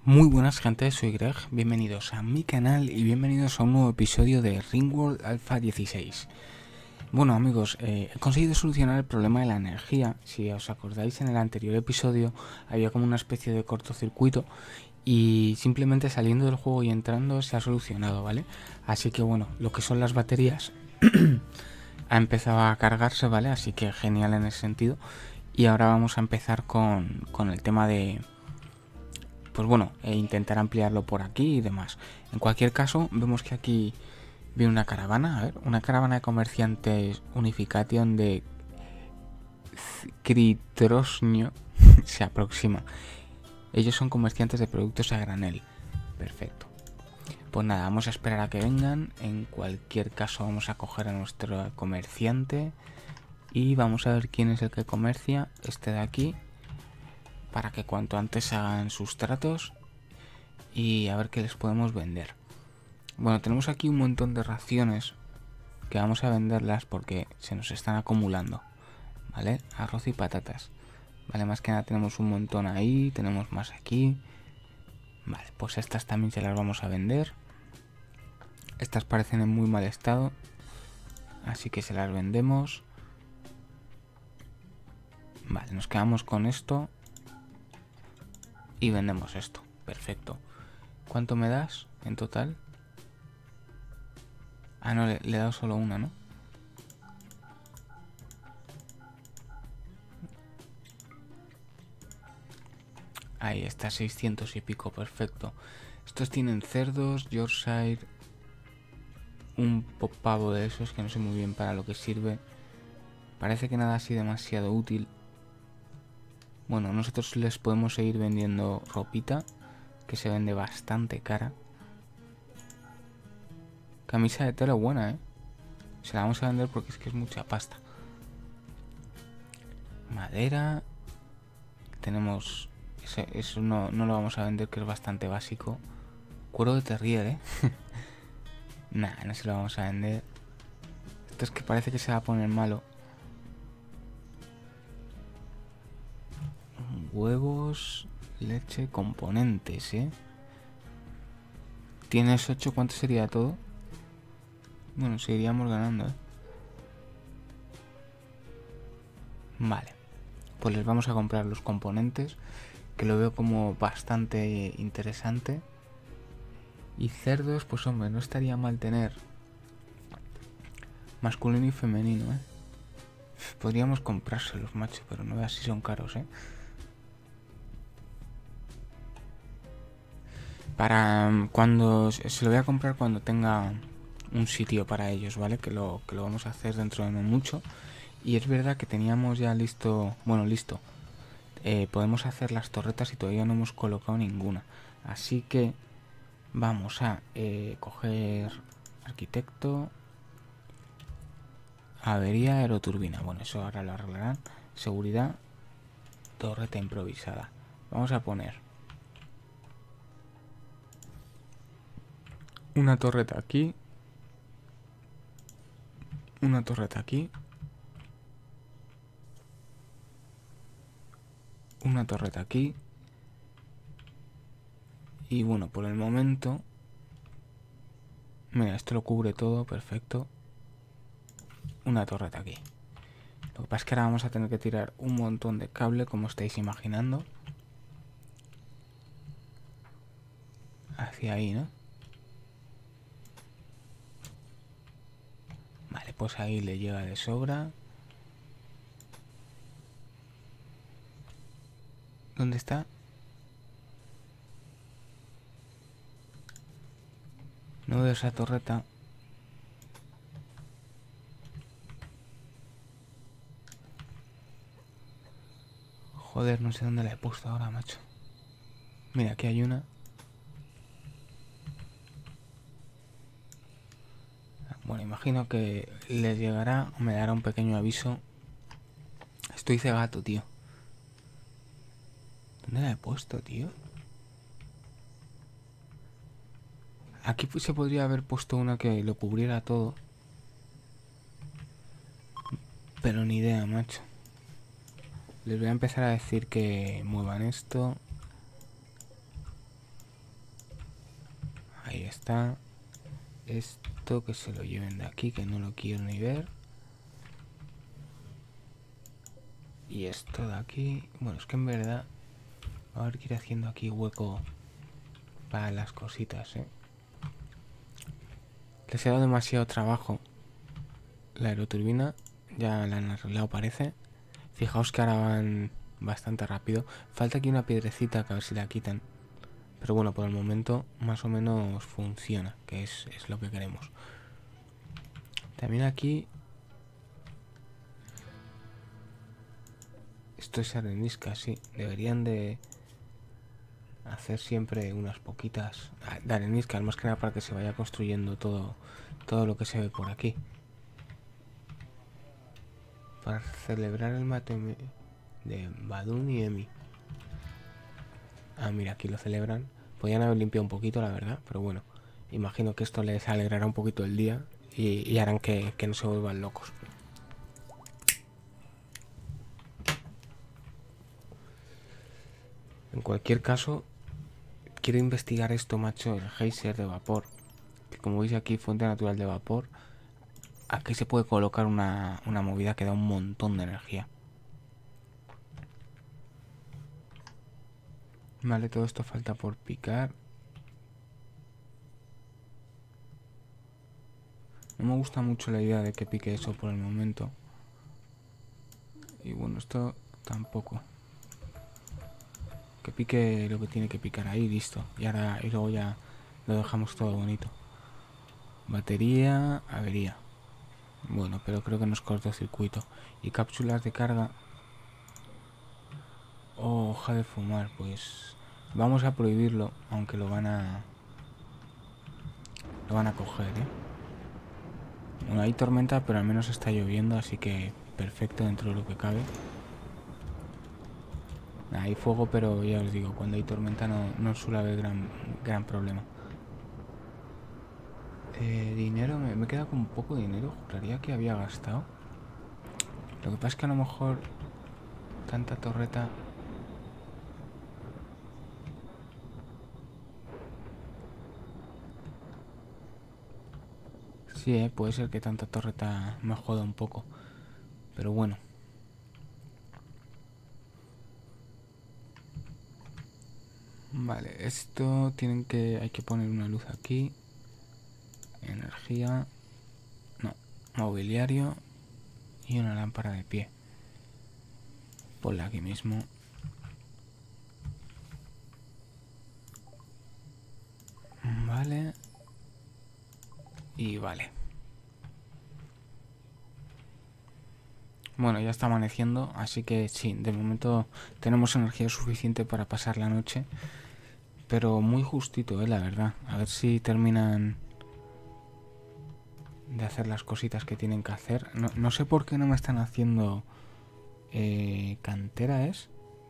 Muy buenas gente, soy Greg, bienvenidos a mi canal y bienvenidos a un nuevo episodio de Ringworld Alpha 16. Bueno amigos, he conseguido solucionar el problema de la energía. Si os acordáis, en el anterior episodio había como una especie de cortocircuito y simplemente saliendo del juego y entrando se ha solucionado, ¿vale? Así que bueno, lo que son las baterías ha empezado a cargarse, ¿vale? Así que genial en ese sentido. Y ahora vamos a empezar con el tema de... pues bueno, intentar ampliarlo por aquí y demás. En cualquier caso, vemos que aquí viene una caravana, a ver, una caravana de comerciantes Unification de Critrosnio se aproxima. Ellos son comerciantes de productos a granel. Perfecto. Pues nada, vamos a esperar a que vengan. En cualquier caso vamos a coger a nuestro comerciante y vamos a ver quién es el que comercia, este de aquí, para que cuanto antes hagan sus tratos y a ver qué les podemos vender. Bueno, tenemos aquí un montón de raciones que vamos a venderlas porque se nos están acumulando, ¿vale? Arroz y patatas. Vale, más que nada tenemos un montón ahí, tenemos más aquí. Vale, pues estas también se las vamos a vender. Estas parecen en muy mal estado, así que se las vendemos. Vale, nos quedamos con esto y vendemos esto. Perfecto. ¿Cuánto me das en total? Ah, no, le he dado solo una, ¿no? Ahí está, 600 y pico, perfecto. Estos tienen cerdos, Yorkshire, un pavo de esos que no sé muy bien para lo que sirve. Parece que nada así demasiado útil. Bueno, nosotros les podemos seguir vendiendo ropita, que se vende bastante cara. Camisa de tela buena, ¿eh? Se la vamos a vender porque es que es mucha pasta. Madera. Tenemos... Eso no lo vamos a vender, que es bastante básico. Cuero de terrier, ¿eh? Nah, no se lo vamos a vender. Esto es que parece que se va a poner malo. Huevos, leche, componentes, ¿eh? Tienes 8, ¿cuánto sería todo? Bueno, seguiríamos ganando, ¿eh? Vale. Pues les vamos a comprar los componentes, que lo veo como bastante interesante. Y cerdos, pues hombre, no estaría mal tener masculino y femenino, ¿eh? Podríamos comprárselos, macho, pero no veas si son caros, ¿eh? Para cuando... Se lo voy a comprar cuando tenga un sitio para ellos, ¿vale? Que lo vamos a hacer dentro de no mucho. Y es verdad que teníamos ya listo... Bueno, listo. Podemos hacer las torretas y todavía no hemos colocado ninguna. Así que vamos a coger arquitecto, avería, aeroturbina. Bueno, eso ahora lo arreglarán. Seguridad, torreta improvisada. Vamos a poner una torreta aquí, una torreta aquí, una torreta aquí. Y bueno, por el momento... Mira, esto lo cubre todo, perfecto. Una torreta aquí. Lo que pasa es que ahora vamos a tener que tirar un montón de cable, como estáis imaginando. Hacia ahí, ¿no? Vale, pues ahí le llega de sobra. ¿Dónde está? No veo esa torreta. Joder, no sé dónde la he puesto ahora, macho. Mira, aquí hay una. Bueno, imagino que les llegará o me dará un pequeño aviso. Estoy cegato, tío. ¿Dónde la he puesto, tío? Aquí se podría haber puesto una que lo cubriera todo. Pero ni idea, macho. Les voy a empezar a decir que muevan esto. está. Esto que se lo lleven de aquí, que no lo quiero ni ver. Y esto de aquí. Bueno, es que en verdad va a haber que ir haciendo aquí hueco para las cositas, ¿eh? Les he dado demasiado trabajo. La aeroturbina ya la han arreglado, parece. Fijaos que ahora van bastante rápido. Falta aquí una piedrecita que a ver si la quitan. Pero bueno, por el momento más o menos funciona, que es lo que queremos. También aquí... Esto es arenisca, sí. Deberían de hacer siempre unas poquitas de arenisca, más que nada para que se vaya construyendo todo lo que se ve por aquí. Para celebrar el mate de Badun y Emi. Ah, mira, aquí lo celebran. Podrían haber limpiado un poquito, la verdad, pero bueno. Imagino que esto les alegrará un poquito el día y harán que no se vuelvan locos. En cualquier caso, quiero investigar esto, macho, el geyser de vapor. Que como veis aquí, fuente natural de vapor. Aquí se puede colocar una movida que da un montón de energía. Vale, todo esto falta por picar. No me gusta mucho la idea de que pique eso por el momento. Y bueno, esto tampoco. Que pique lo que tiene que picar ahí, listo. Y luego ya lo dejamos todo bonito. Batería, avería. Bueno, pero creo que no es cortocircuito. Y cápsulas de carga. O hoja de fumar, pues vamos a prohibirlo, aunque lo van a coger, ¿eh? Bueno, hay tormenta, pero al menos está lloviendo, así que perfecto dentro de lo que cabe. Hay fuego, pero ya os digo, cuando hay tormenta no suele haber gran problema. Dinero, me queda con poco dinero, juraría que había gastado. Lo que pasa es que a lo mejor tanta torreta... Sí, puede ser que tanta torreta me joda un poco. Pero bueno. Vale, esto hay que poner una luz aquí. Energía. No, mobiliario. Y una lámpara de pie. Ponla aquí mismo. Vale. Y vale. Bueno, ya está amaneciendo, así que sí, de momento tenemos energía suficiente para pasar la noche. Pero muy justito, la verdad. A ver si terminan de hacer las cositas que tienen que hacer. No sé por qué no me están haciendo cantera, ¿es?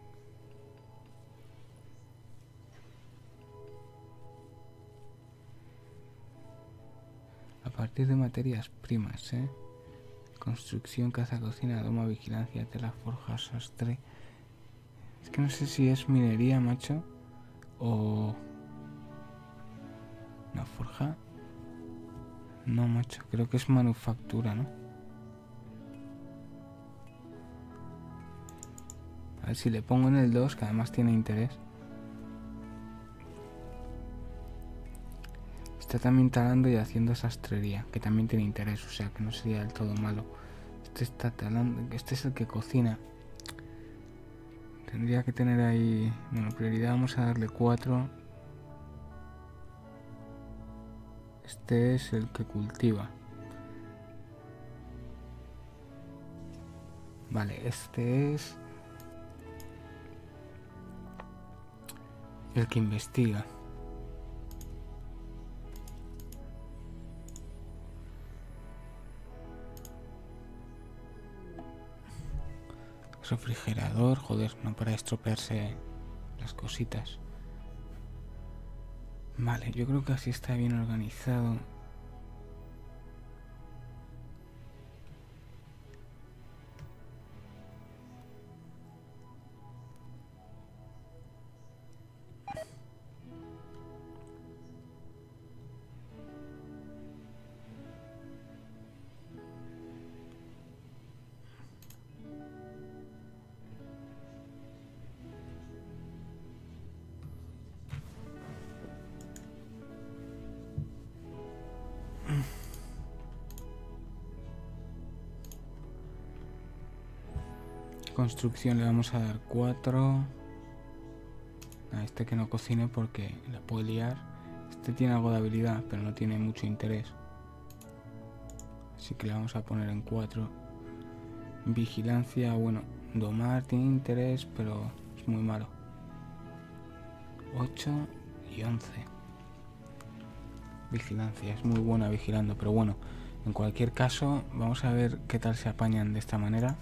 A partir de materias primas, ¿eh? Construcción, caza, cocina, doma, vigilancia, tela, forja, sastre. Es que no sé si es minería, macho. O... ¿No, forja? No, macho, creo que es manufactura, ¿no? A ver si le pongo en el 2, que además tiene interés. Está también talando y haciendo sastrería, que también tiene interés, o sea que no sería del todo malo. Este está talando, este es el que cocina. Tendría que tener ahí... Bueno, prioridad vamos a darle 4. Este es el que cultiva. Vale, este es el que investiga. Refrigerador, joder, no para estropearse las cositas. Vale, yo creo que así está bien organizado. Construcción le vamos a dar 4. A este que no cocine porque la puede liar. Este tiene algo de habilidad, pero no tiene mucho interés. Así que le vamos a poner en 4. Vigilancia, bueno, domar tiene interés, pero es muy malo. 8 y 11. Vigilancia, es muy buena vigilando, pero bueno, en cualquier caso, vamos a ver qué tal se apañan de esta manera.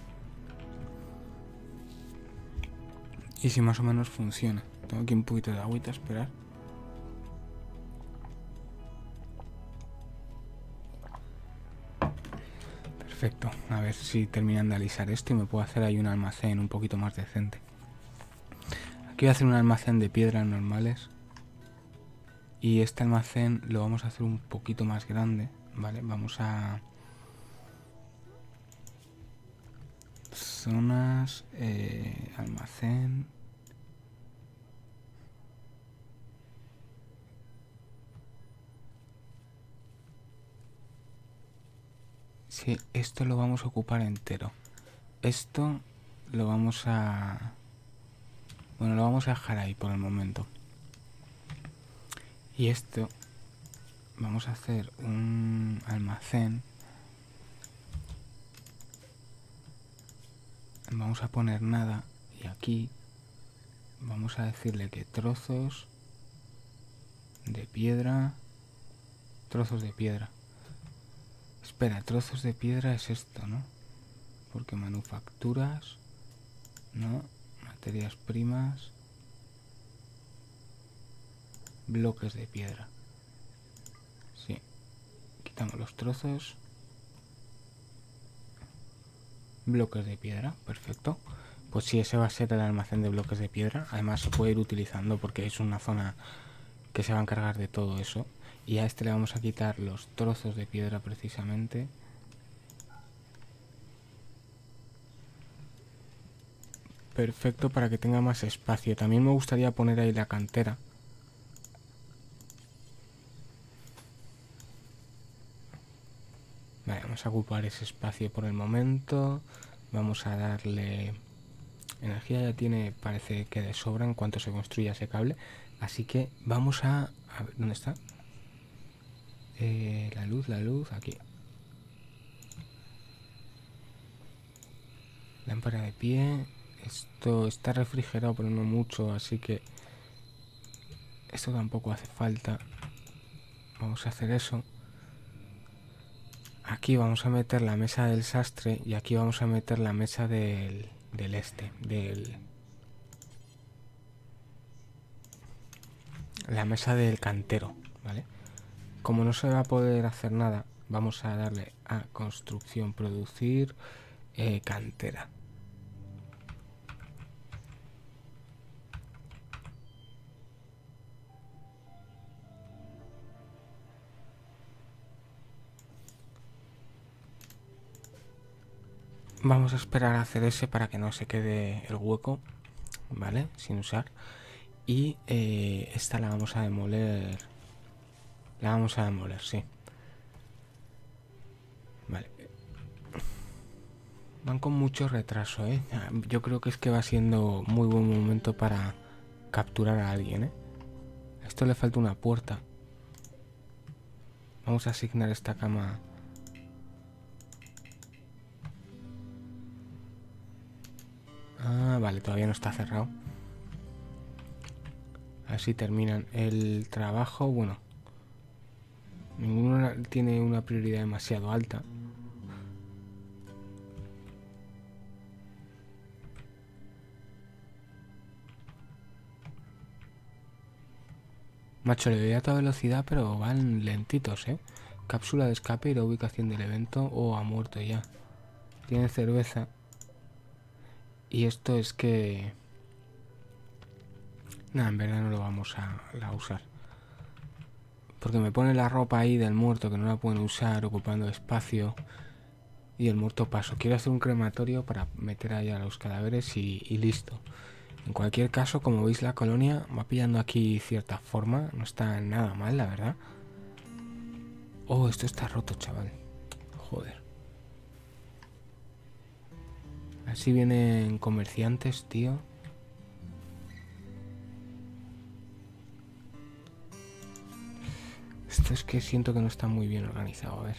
Y si más o menos funciona. Tengo aquí un poquito de agüita, esperar. Perfecto, a ver si terminan de alisar esto y me puedo hacer ahí un almacén un poquito más decente. Aquí voy a hacer un almacén de piedras normales. Y este almacén lo vamos a hacer un poquito más grande, ¿vale? Vamos a... zonas, almacén... Sí, esto lo vamos a ocupar entero. Esto lo vamos a... bueno, lo vamos a dejar ahí por el momento. Y esto... vamos a hacer un almacén. Vamos a poner nada. Y aquí vamos a decirle que trozos de piedra. Trozos de piedra. Espera, trozos de piedra es esto, ¿no? Porque manufacturas, ¿no? Materias primas, bloques de piedra. Sí. Quitamos los trozos. Bloques de piedra, perfecto. Pues sí, ese va a ser el almacén de bloques de piedra. Además se puede ir utilizando porque es una zona que se va a encargar de todo eso. Y a este le vamos a quitar los trozos de piedra precisamente. Perfecto, para que tenga más espacio. También me gustaría poner ahí la cantera. Vale, vamos a ocupar ese espacio por el momento. Vamos a darle... energía ya tiene, parece que de sobra en cuanto se construya ese cable. Así que vamos a ver, ¿dónde está? La luz, aquí. Lámpara de pie. Esto está refrigerado, pero no mucho, así que esto tampoco hace falta. Vamos a hacer eso. Aquí vamos a meter la mesa del sastre y aquí vamos a meter la mesa del la mesa del cantero, ¿vale? Como no se va a poder hacer nada, vamos a darle a construcción, producir, cantera. Vamos a esperar a hacer ese para que no se quede el hueco, ¿vale? Sin usar. Y esta la vamos a demoler. La vamos a demoler, sí. Vale. Van con mucho retraso, ¿eh? Yo creo que es que va siendo muy buen momento para capturar a alguien, ¿eh? A esto le falta una puerta. Vamos a asignar esta cama. Ah, vale, todavía no está cerrado. Así terminan el trabajo. Bueno, ninguno tiene una prioridad demasiado alta. Macho, le doy a toda velocidad, pero van lentitos, ¿eh? Cápsula de escape y la ubicación del evento. Oh, ha muerto ya. Tiene cerveza. Y esto es que... nada, en verdad no lo vamos a usar. Porque me pone la ropa ahí del muerto que no la pueden usar, ocupando espacio. Y el muerto paso. Quiero hacer un crematorio para meter ahí a los cadáveres y listo. En cualquier caso, como veis, la colonia va pillando aquí cierta forma. No está nada mal, la verdad. Oh, esto está roto, chaval. Joder. Así vienen comerciantes, tío. Esto es que siento que no está muy bien organizado, a ver.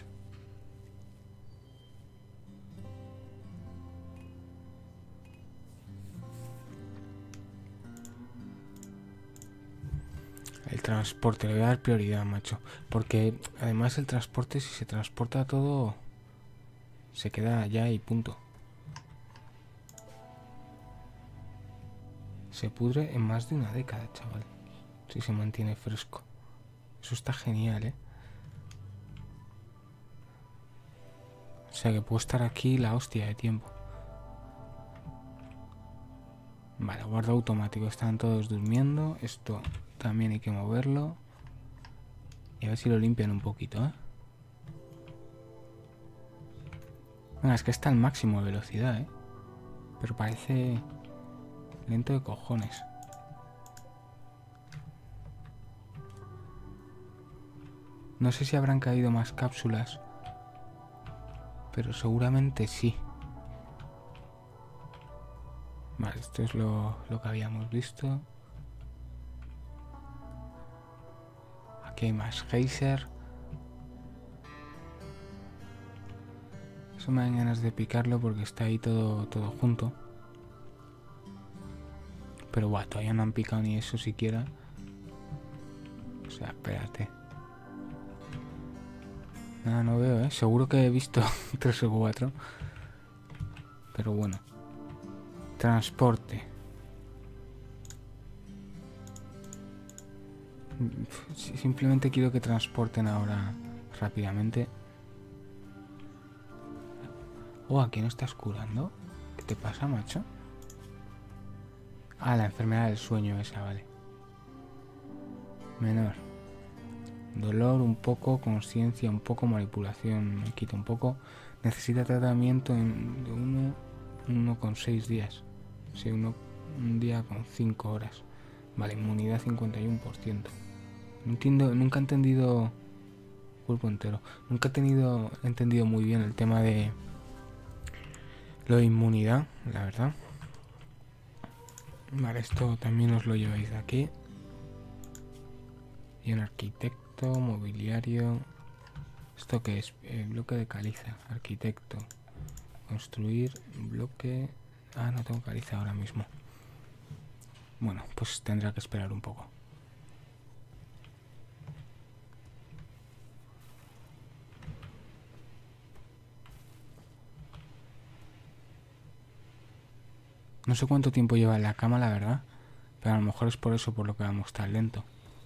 El transporte, le voy a dar prioridad, macho. Porque además el transporte, si se transporta todo, se queda allá y punto. Se pudre en más de una década, chaval. Si se mantiene fresco. Eso está genial, ¿eh? O sea que puedo estar aquí la hostia de tiempo. Vale, guarda automático. Están todos durmiendo. Esto también hay que moverlo. Y a ver si lo limpian un poquito, ¿eh? Bueno, es que está al máximo de velocidad, ¿eh? Pero parece lento de cojones. No sé si habrán caído más cápsulas, pero seguramente sí. Vale, esto es lo que habíamos visto. Aquí hay más geyser. Eso me dan ganas de picarlo porque está ahí todo junto. Pero guau, todavía no han picado ni eso siquiera. O sea, espérate. Nada, no veo, ¿eh? Seguro que he visto 3 o 4. Pero bueno. Transporte. Simplemente quiero que transporten ahora rápidamente. Oh, ¿a quién estás curando? ¿Qué te pasa, macho? Ah, la enfermedad del sueño esa, vale. Menor. Dolor un poco, conciencia un poco, manipulación me quita un poco. Necesita tratamiento de 1,6 días. Sí, un día con 5 horas. Vale, inmunidad 51%. No entiendo, nunca he entendido... Cuerpo entero. Nunca he entendido muy bien el tema de... lo de inmunidad, la verdad. Vale, esto también os lo lleváis de aquí. Y un arquitecto, mobiliario. ¿Esto qué es? Bloque de caliza, arquitecto. Construir, bloque... Ah, no tengo caliza ahora mismo. Bueno, pues tendrá que esperar un poco. No sé cuánto tiempo lleva en la cama, la verdad. Pero a lo mejor es por eso por lo que vamos tan lento.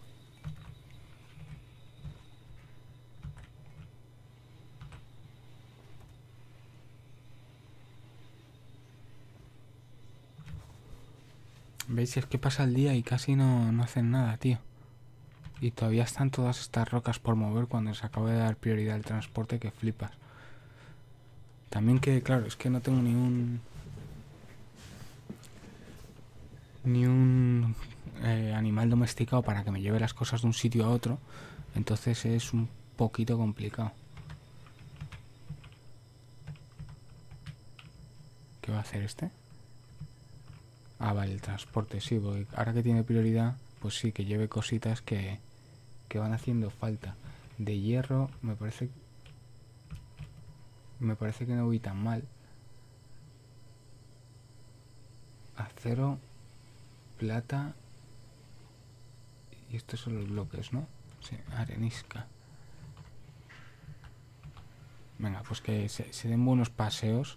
¿Veis? Es que pasa el día y casi no hacen nada, tío. Y todavía están todas estas rocas por mover cuando se acaba de dar prioridad al transporte que flipas. También que, claro, es que no tengo ni un animal domesticado para que me lleve las cosas de un sitio a otro. Entonces es un poquito complicado. ¿Qué va a hacer este? Ah, vale, el transporte, sí, porque ahora que tiene prioridad, pues sí, que lleve cositas que van haciendo falta. De hierro, me parece que no voy tan mal. Acero, plata, y estos son los bloques, ¿no? Sí, arenisca. Venga, pues que se den buenos paseos.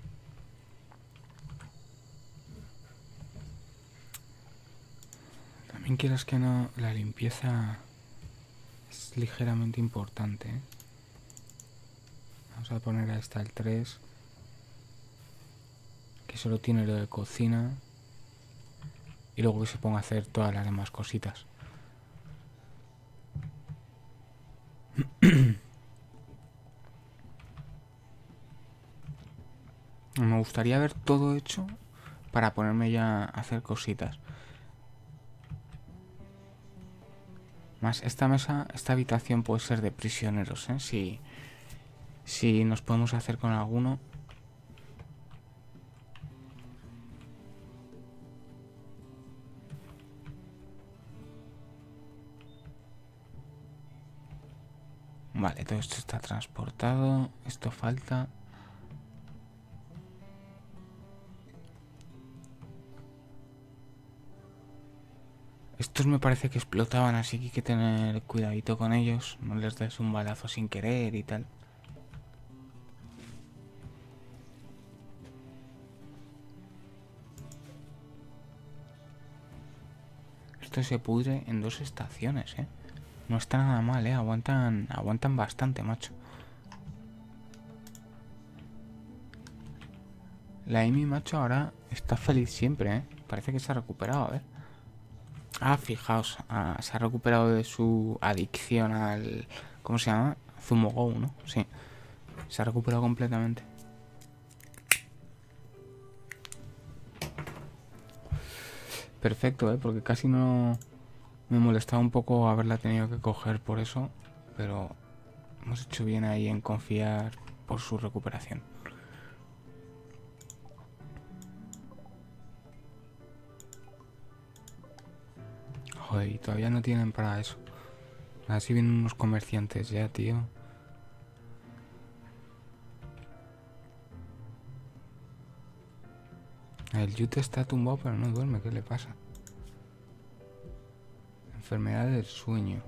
También quieras que no, la limpieza es ligeramente importante, ¿eh? Vamos a poner a esta el 3, que solo tiene lo de cocina, y luego que se ponga a hacer todas las demás cositas. Me gustaría ver todo hecho para ponerme ya a hacer cositas. Más esta mesa, esta habitación puede ser de prisioneros, ¿eh? Si nos podemos hacer con alguno. Vale, todo esto está transportado. Esto falta. Estos me parece que explotaban, así que hay que tener cuidadito con ellos. No les des un balazo sin querer y tal. Esto se pudre en 2 estaciones, ¿eh? No está nada mal, ¿eh? Aguantan bastante, macho. La Amy, macho, ahora está feliz siempre, ¿eh? Parece que se ha recuperado, a ver. Ah, fijaos, se ha recuperado de su adicción al... ¿Cómo se llama? Zumo Go, ¿no? Sí. Se ha recuperado completamente. Perfecto, ¿eh? Porque casi no... Me molestaba un poco haberla tenido que coger por eso. Pero hemos hecho bien ahí en confiar por su recuperación. Joder, y todavía no tienen para eso. A ver si vienen unos comerciantes ya, tío. El Yute está tumbado pero no duerme, ¿qué le pasa? Enfermedad del sueño.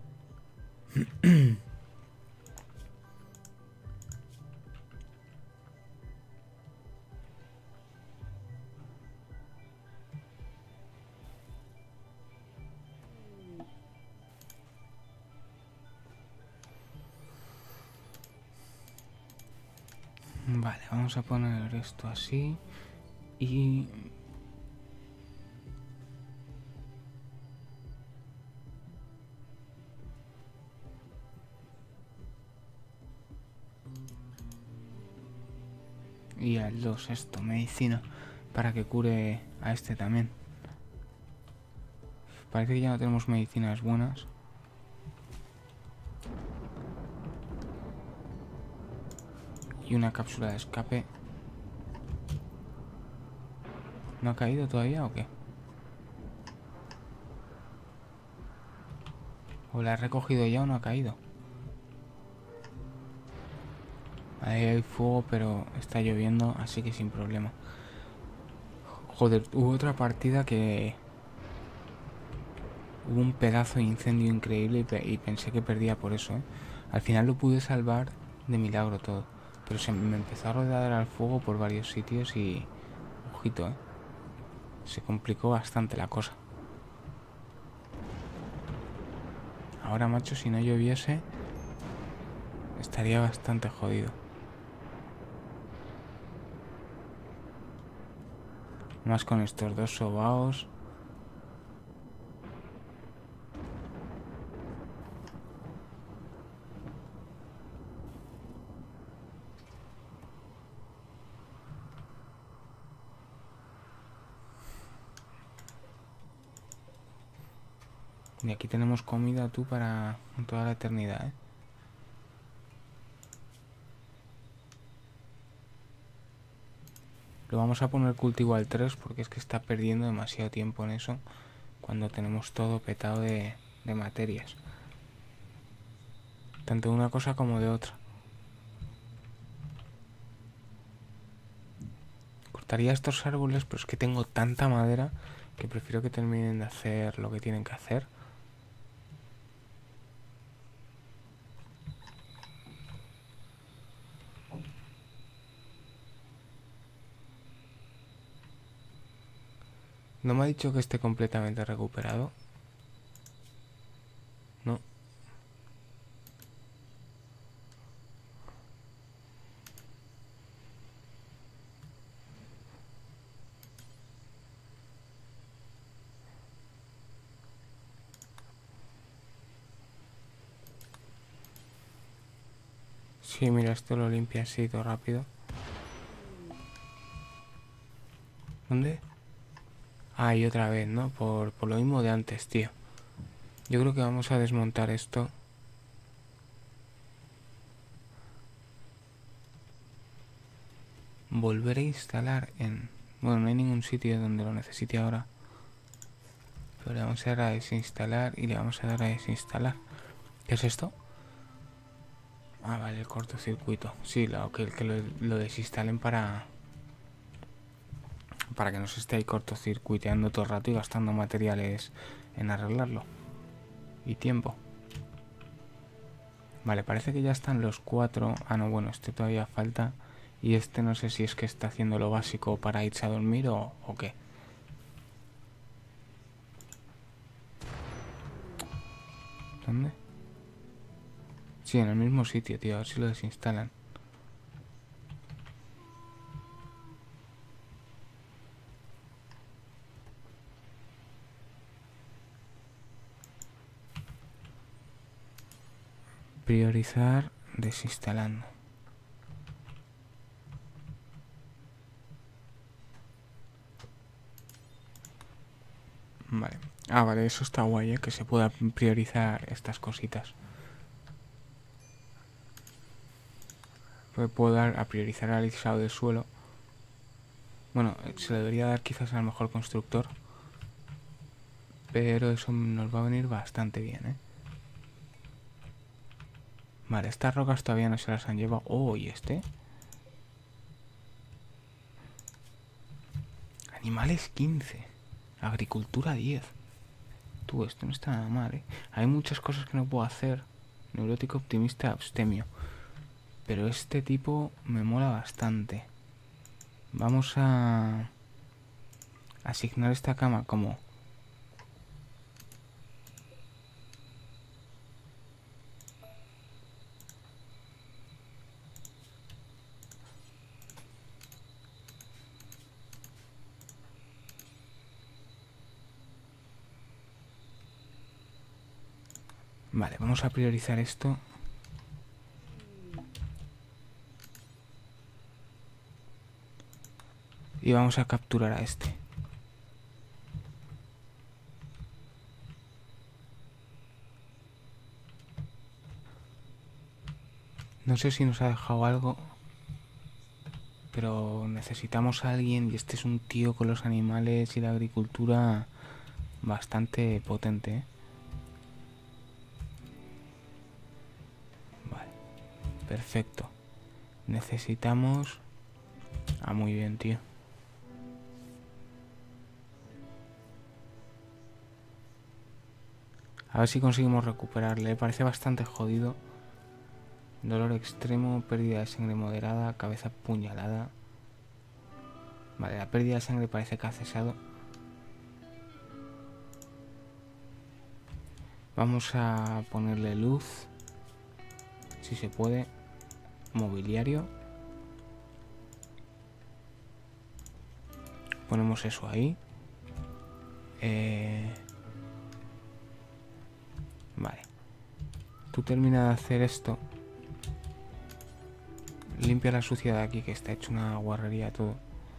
Vale, vamos a poner esto así. Y... Y al 2 esto, medicina. Para que cure a este también. Parece que ya no tenemos medicinas buenas. Y una cápsula de escape. ¿No ha caído todavía o qué? ¿O la he recogido ya o no ha caído? Ahí hay fuego, pero está lloviendo, así que sin problema. Joder, hubo otra partida que... Hubo un pedazo de incendio increíble y pensé que perdía por eso, ¿eh? Al final lo pude salvar de milagro todo. Pero se me empezó a rodear al fuego por varios sitios y... Ojito, ¿eh? Se complicó bastante la cosa. Ahora, macho, si no lloviese... Estaría bastante jodido. Más con estos dos sobaos. Y aquí tenemos comida tú para toda la eternidad, ¿eh? Lo vamos a poner cultivo al 3 porque es que está perdiendo demasiado tiempo en eso cuando tenemos todo petado de materias. Tanto de una cosa como de otra. Cortaría estos árboles, pero es que tengo tanta madera que prefiero que terminen de hacer lo que tienen que hacer. ¿No me ha dicho que esté completamente recuperado? No. Sí, mira, esto lo limpia así todo rápido. ¿Dónde? Ah, y otra vez, ¿no? Por lo mismo de antes, tío. Yo creo que vamos a desmontar esto. Volver a instalar en... Bueno, no hay ningún sitio donde lo necesite ahora. Pero le vamos a dar a desinstalar y le vamos a dar a desinstalar. ¿Qué es esto? Ah, vale, el cortocircuito. Sí, que lo desinstalen para que no se esté ahí cortocircuiteando todo el rato y gastando materiales en arreglarlo. Y tiempo. Vale, parece que ya están los 4. Ah, no, bueno, este todavía falta. Y este no sé si es que está haciendo lo básico para irse a dormir o qué. ¿Dónde? Sí, en el mismo sitio, tío. A ver si lo desinstalan. Priorizar desinstalando. Vale. Ah, vale, eso está guay, que se pueda priorizar estas cositas. Puedo dar a priorizar el alisado del suelo. Bueno, se le debería dar quizás al mejor constructor. Pero eso nos va a venir bastante bien, ¿eh? Vale, estas rocas todavía no se las han llevado. Oh, ¿y este? Animales 15. Agricultura 10. Tú, esto no está nada mal, ¿eh? Hay muchas cosas que no puedo hacer. Neurótico, optimista, abstemio. Pero este tipo me mola bastante. Vamos a asignar esta cama como... Vale, vamos a priorizar esto. Y vamos a capturar a este. No sé si nos ha dejado algo, pero necesitamos a alguien y este es un tío con los animales y la agricultura bastante potente, ¿eh? Vale, perfecto. Necesitamos... Ah, muy bien, tío. A ver si conseguimos recuperarle. Parece bastante jodido. Dolor extremo, pérdida de sangre moderada, cabeza apuñalada. Vale, la pérdida de sangre parece que ha cesado. Vamos a ponerle luz, si se puede. Mobiliario. Ponemos eso ahí. Vale. Tú termina de hacer esto. Limpia la suciedad aquí, que está hecho una guarrería todo.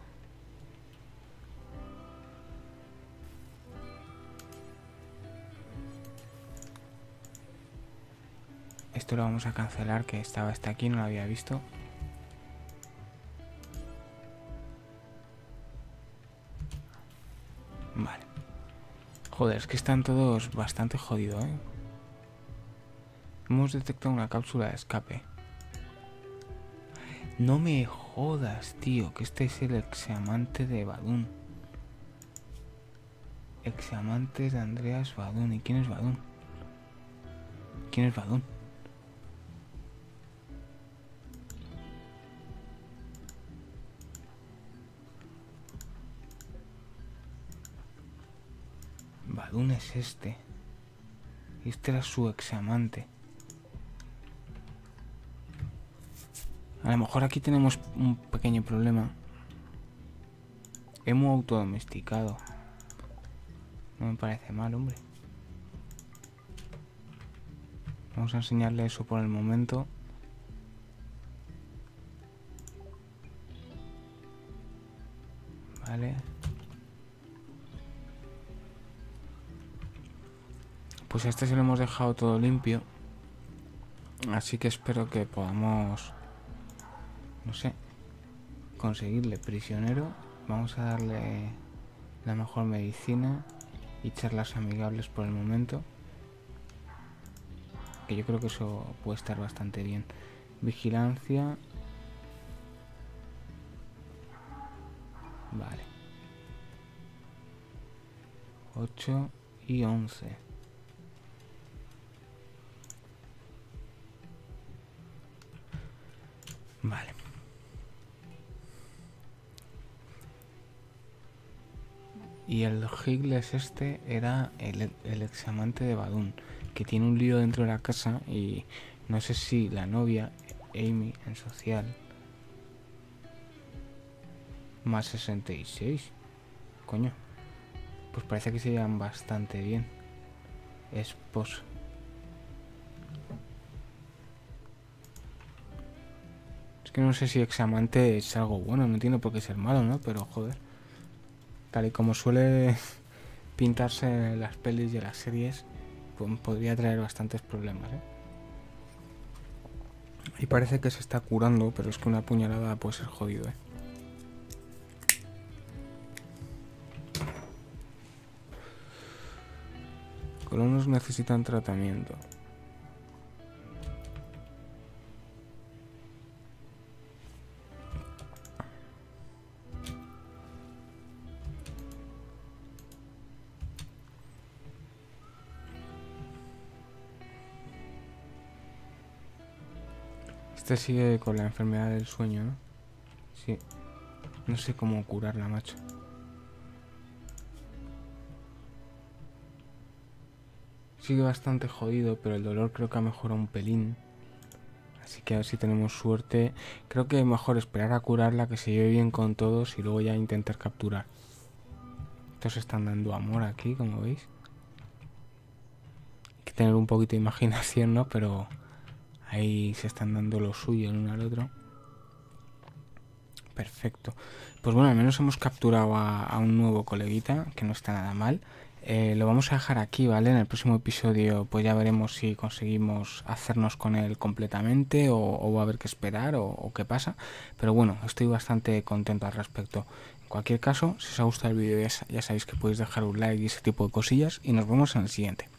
Esto lo vamos a cancelar, que estaba hasta aquí, no lo había visto. Vale. Joder, es que están todos bastante jodidos, ¿eh? Hemos detectado una cápsula de escape. No me jodas, tío, que este es el examante de Badun. Examantes de Andreas Badun. ¿Y quién es Badun? ¿Quién es Badun? Badun es este. Este era su examante. A lo mejor aquí tenemos un pequeño problema. Hemos autodomesticado. No me parece mal, hombre. Vamos a enseñarle eso por el momento. Vale. Pues a este se lo hemos dejado todo limpio. Así que espero que podamos... No sé. Conseguirle prisionero. Vamos a darle la mejor medicina y charlas amigables por el momento. que yo creo que eso puede estar bastante bien. Vigilancia. Vale. 8 y 11. Vale. Y el Higgles este era el examante de Badun, que tiene un lío dentro de la casa y no sé si la novia, Amy, en social, más 66. Coño. Pues parece que se llevan bastante bien. Esposo. Es que no sé si examante es algo bueno, no entiendo por qué ser malo, ¿no? Pero joder. Tal y como suele pintarse en las pelis y en las series, pues podría traer bastantes problemas, ¿eh? Y parece que se está curando, pero es que una puñalada puede ser jodido, ¿eh? Colonos necesitan tratamiento. Este sigue con la enfermedad del sueño, ¿no? Sí. No sé cómo curarla, macho. Sigue bastante jodido, pero el dolor creo que ha mejorado un pelín. Así que a ver si tenemos suerte. Creo que es mejor esperar a curarla, que se lleve bien con todos y luego ya intentar capturar. Estos están dando amor aquí, como veis. Hay que tener un poquito de imaginación, ¿no? Pero ahí se están dando lo suyo el uno al otro. Perfecto. Pues bueno, al menos hemos capturado a un nuevo coleguita, que no está nada mal. Lo vamos a dejar aquí, ¿vale? En el próximo episodio pues ya veremos si conseguimos hacernos con él completamente o va a haber que esperar o qué pasa. Pero bueno, estoy bastante contento al respecto. En cualquier caso, si os ha gustado el vídeo ya sabéis que podéis dejar un like y ese tipo de cosillas y nos vemos en el siguiente.